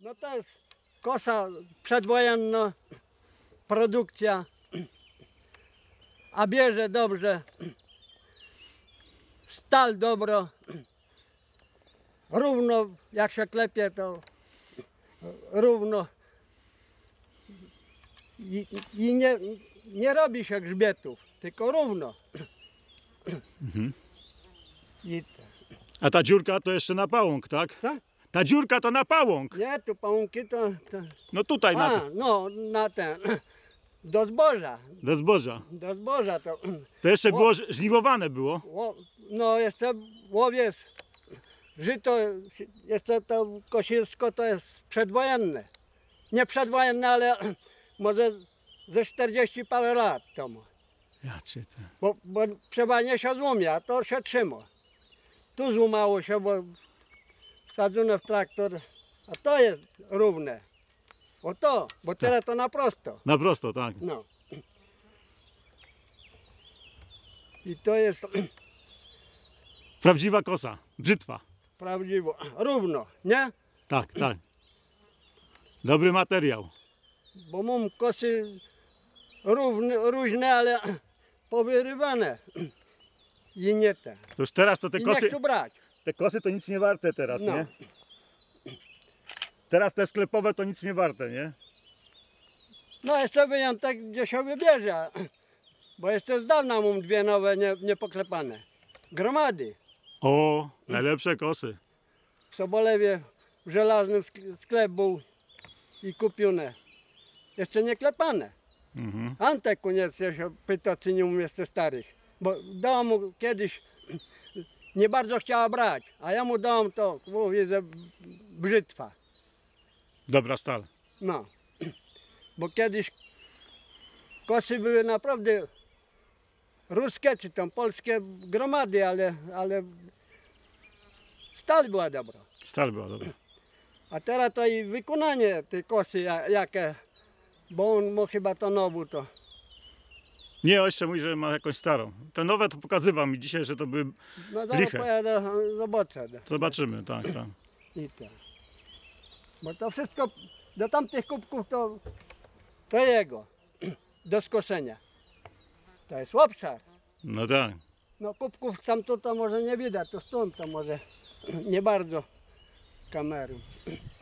No to jest kosa przedwojenna, produkcja, a bierze dobrze, stal dobro, równo jak się klepie to równo i nie robi się grzbietów, tylko równo. I A ta dziurka to jeszcze na pałąk, tak? co? Ta dziurka to na pałąk. Nie, tu pałunki to No tutaj na no na ten, do zboża. do zboża. Do zboża to, To jeszcze było żniwowane było. no jeszcze łowiec, żyto, jeszcze to kosiarsko to jest przedwojenne. Nie przedwojenne, ale może ze 40 parę lat temu. Ja cię to. Bo trzeba nie się złumie, a to się trzyma. Tu złumało się, bo wsadzone w traktor, a to jest równe. O to, bo teraz to na prosto. Na prosto, tak. No. I to jest Prawdziwa kosa, brzytwa. prawdziwo, równo, nie? Tak, tak. Dobry materiał. Bo mam kosy różne, ale powyrywane. I nie te. To już teraz to I nie chcę brać. te kosy to nic nie warte teraz, No. nie? Teraz te sklepowe to nic nie warte, nie? No jeszcze wyjątek, gdzie się wybierze. Bo jeszcze z dawna mam dwie nowe, niepoklepane. Gromady. O, najlepsze kosy. W Sobolewie w żelaznym sklep był i kupione. Jeszcze nie klepane. Mhm. Antek koniecznie się pyta, czy nie umiem jeszcze starych. Bo dałam mu kiedyś, nie bardzo chciała brać, a ja mu dałam to, mówię, że brzytwa. Dobra stal. No. Bo kiedyś kosy były naprawdę ruskie, czy tam polskie gromady, ale stal była dobra. Stal była dobra. A teraz to i wykonanie tej kosy, jakie, bo on ma chyba to nową to. Nie, jeszcze mówi, że ma jakąś starą. Te nowe to pokazywał mi dzisiaj, że to były No zaraz liche. pojadę, zobaczę. Zobaczymy, tak, tak. I to. Bo to wszystko do tamtych kubków to jego, do skoszenia. To jest obszar. No tak. No kubków tam to może nie widać, to stąd to może nie bardzo kamery.